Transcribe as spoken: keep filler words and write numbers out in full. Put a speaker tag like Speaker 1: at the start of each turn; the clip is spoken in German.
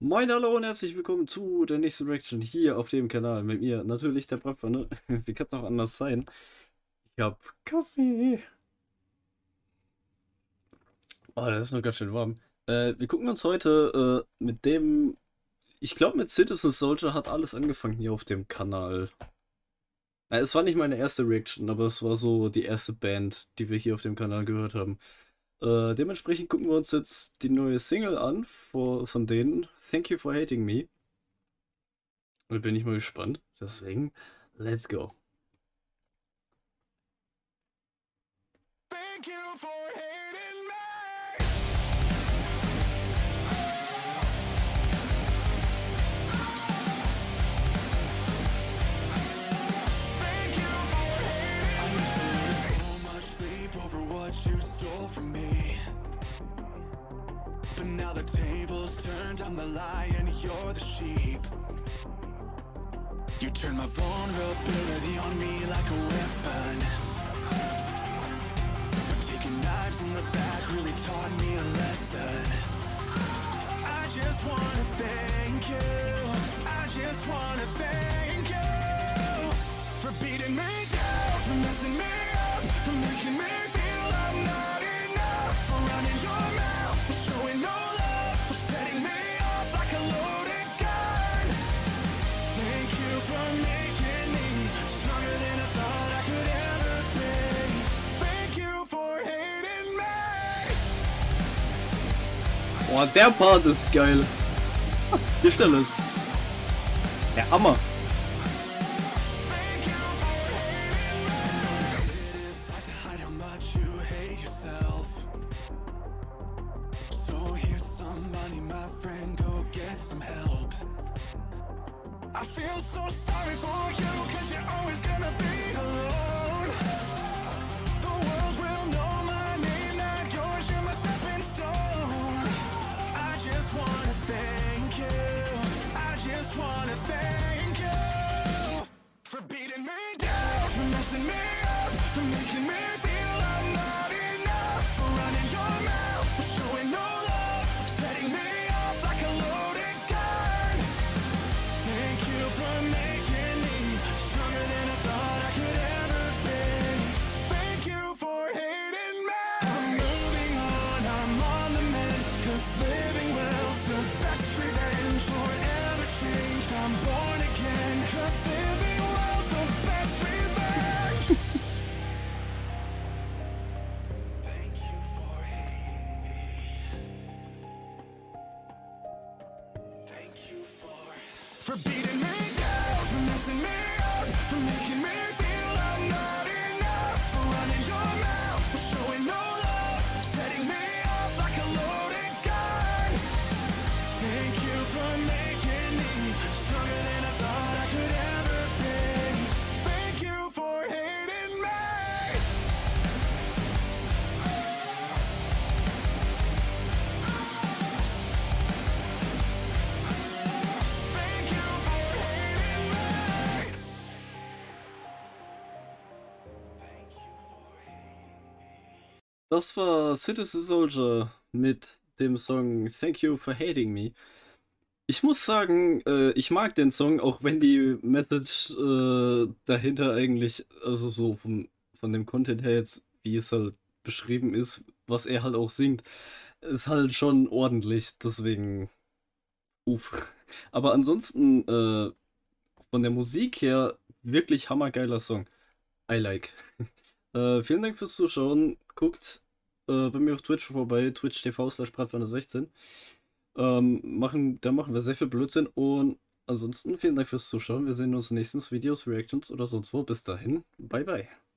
Speaker 1: Moin, hallo und herzlich willkommen zu der nächsten Reaction hier auf dem Kanal. Mit mir natürlich der Bratpfanne. Wie kann es auch anders sein? Ich hab Kaffee. Oh, das ist noch ganz schön warm. Äh, wir gucken uns heute äh, mit dem. Ich glaube, mit Citizen Soldier hat alles angefangen hier auf dem Kanal. Äh, es war nicht meine erste Reaction, aber es war so die erste Band, die wir hier auf dem Kanal gehört haben. Äh, dementsprechend gucken wir uns jetzt die neue Single an vor, von denen. Thank You for Hating Me. Und bin ich mal gespannt. Deswegen, let's go.
Speaker 2: Thank you for hating me. Thank you for hating me. I used to lose so much sleep over what you stole from me. But now the tables turned, I'm the lion, you're the sheep. You turn my vulnerability on me like a weapon. Taking knives in the back really taught me a lesson. I just wanna thank you. I just wanna thank you for beating me down, for messing me up, for making me feel I'm not enough, for running your mouth, for showing no love, for setting me off like a loaded gun. Thank you for making me stronger than I thought I could ever be. Thank you for hating me.
Speaker 1: Oh, der Part ist geil. Die Stelle ist der Hammer.
Speaker 2: Thank you for hating me. It is hard to hide how much you hate yourself. So here's some money, my friend, go get some help. I feel so sorry for you, cause you're always gonna be alone. The world will know my name, not yours, you're my stepping stone. I just wanna thank you, I just wanna thank you for beating me down, for messing me up, for making me feel I'm not enough, for running your mouth, for showing no love, for setting me off like a loaded gun. Thank you for making me stronger than I thought I could ever be. Thank you for hating me. I'm moving on, I'm on the mend, cause living well's the best revenge. Forever changed, I'm born again, cause living well's the best revenge. Thank you for hating me. Thank you for for beating me down, for messing me up, for making me feel I'm not enough, for running your mouth, for showing no love, for setting me off like a loaded gun. Thank you for making me stronger than I thought I could ever be. Thank you for hating me. Thank you for hating me. Thank you for hating me.
Speaker 1: Das war Citizen Soldier mit dem Song Thank You for Hating Me. Ich muss sagen, äh, ich mag den Song, auch wenn die Message äh, dahinter eigentlich, also so vom, von dem Content her jetzt, wie es halt beschrieben ist, was er halt auch singt, ist halt schon ordentlich. Deswegen, uff. Aber ansonsten, äh, von der Musik her, wirklich hammergeiler Song. I like. Äh, vielen Dank fürs Zuschauen. Guckt äh, bei mir auf Twitch vorbei, twitch punkt t v slash bratpfanne sechzehn. Ähm, machen, da machen wir sehr viel Blödsinn und ansonsten vielen Dank fürs Zuschauen. Wir sehen uns in den nächsten Videos, Reactions oder sonst wo. Bis dahin, bye bye.